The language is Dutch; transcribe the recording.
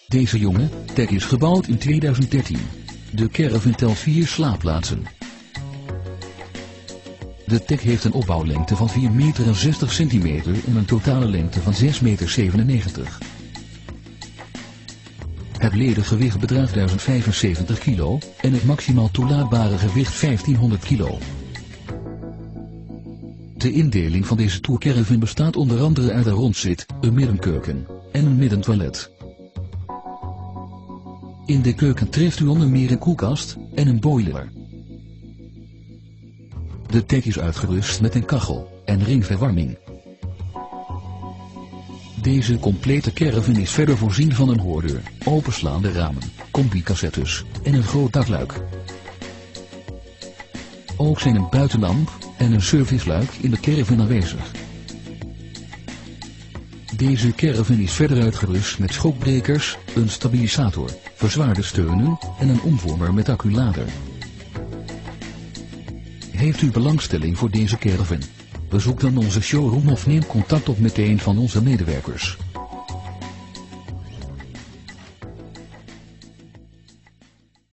Deze jonge tech is gebouwd in 2013. De caravan telt 4 slaapplaatsen. De tech heeft een opbouwlengte van 4,60 meter en een totale lengte van 6,97 meter. Het ledengewicht bedraagt 1075 kilo en het maximaal toelaatbare gewicht 1500 kilo. De indeling van deze tourcaravan bestaat onder andere uit een rondzit, een middenkeuken en een middentoilet. In de keuken treft u onder meer een koelkast en een boiler. De tech is uitgerust met een kachel en ringverwarming. Deze complete caravan is verder voorzien van een hoordeur, openslaande ramen, combi-cassettes en een groot dakluik. Ook zijn een buitenlamp en een serviceluik in de caravan aanwezig. Deze caravan is verder uitgerust met schokbrekers, een stabilisator, verzwaarde steunen en een omvormer met acculader. Heeft u belangstelling voor deze caravan? Bezoek dan onze showroom of neem contact op met een van onze medewerkers.